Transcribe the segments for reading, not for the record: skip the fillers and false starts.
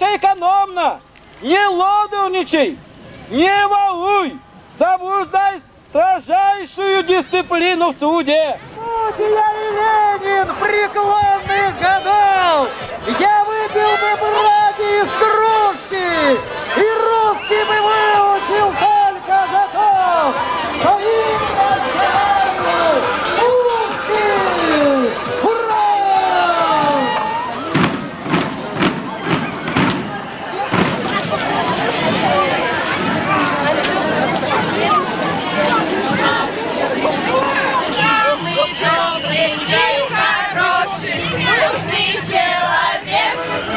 Отвечай экономно, не лодовничай, не воуй, соблюдай строжайшую дисциплину в суде. Будь я и Ленин преклонных годов, я выпил бы браги из кружки, и русский бы выучил только за то, что имя знаю русский! Ура! Добрый, хороший, нужный человек.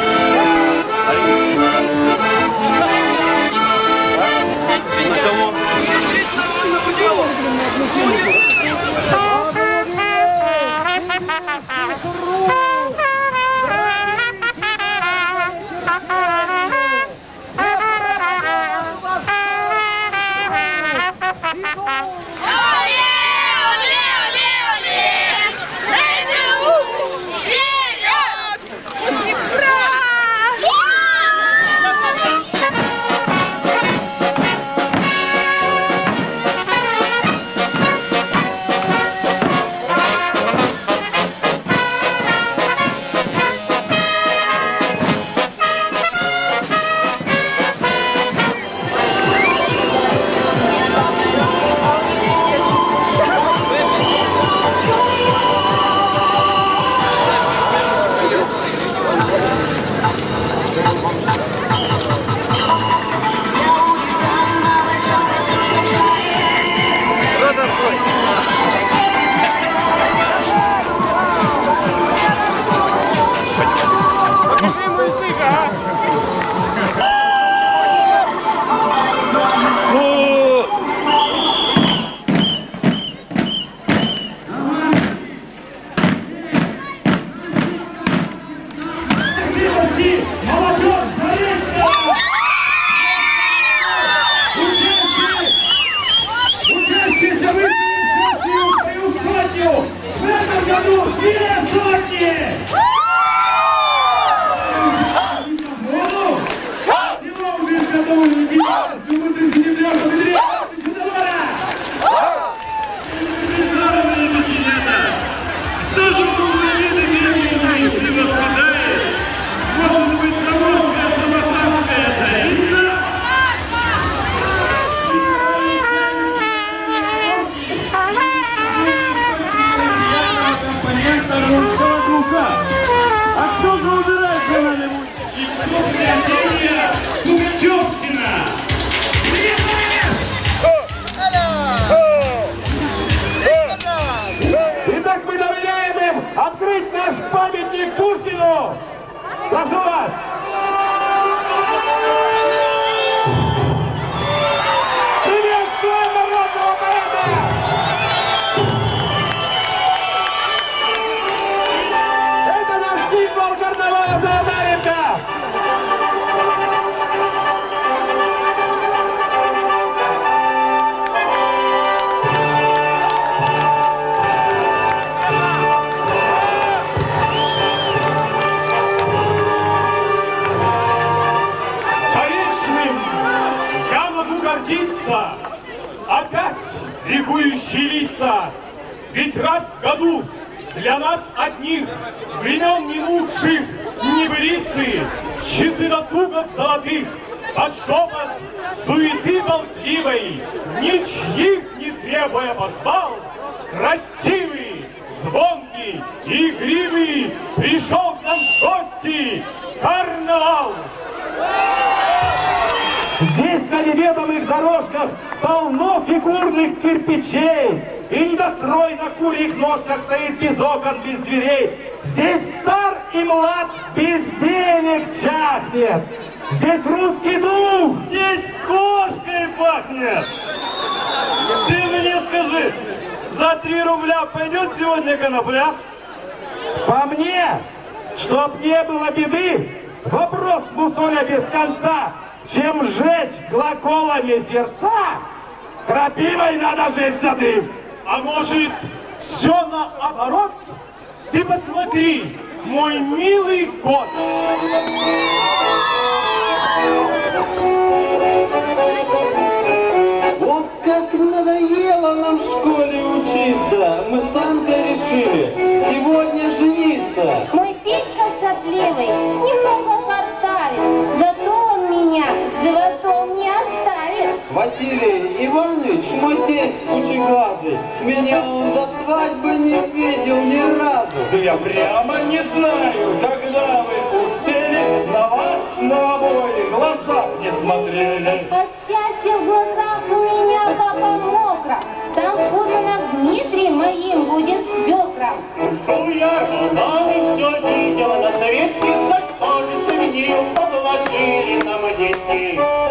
Прошу вас! Приветствуем народного поэта! Это наш символ карнавала Золотаревка! Опять ликующие лица, ведь раз в году для нас одних времен минувших небылицы, в часы досугов золотых, под шепот суеты болтливой, ничьих не требуя подвал, красивый, звонкий и игривый пришел к нам в гости карнавал. Здесь на неведомых дорожках полно фигурных кирпичей, и недострой на курьих ножках стоит без окон, без дверей. Здесь стар и млад без денег чахнет. Здесь русский дух. Здесь кошкой пахнет. Ты мне скажи, за 3 рубля пойдет сегодня конопля? По мне, чтоб не было беды, вопрос мусоля без конца. Чем сжечь глаголами сердца, крапивой надо жечь сады. А может, все наоборот? Ты посмотри, мой милый кот. нам в школе учиться? Мы с Анкой решили сегодня жениться. Мой Петька сопливый, немного картавит, зато он меня с животом не оставит. Василий Иванович, мой тесть кучеглазый, меня он до свадьбы не видел ни разу. Да я прямо не знаю, когда вы успели, на вас на обоих глазах не смотрели. От счастья в глазах у меня папа мокро, сам Фурманов Дмитрий моим будет свекром. Ушел я, ждал и все видел на совете, за что же сменил, положили нам детей.